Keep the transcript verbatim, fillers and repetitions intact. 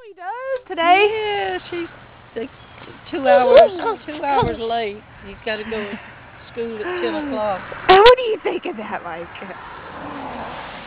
he does today? Yeah, she's like, two hours, two hours late. He's got to go to school at ten o'clock. What do you think of that, Micah?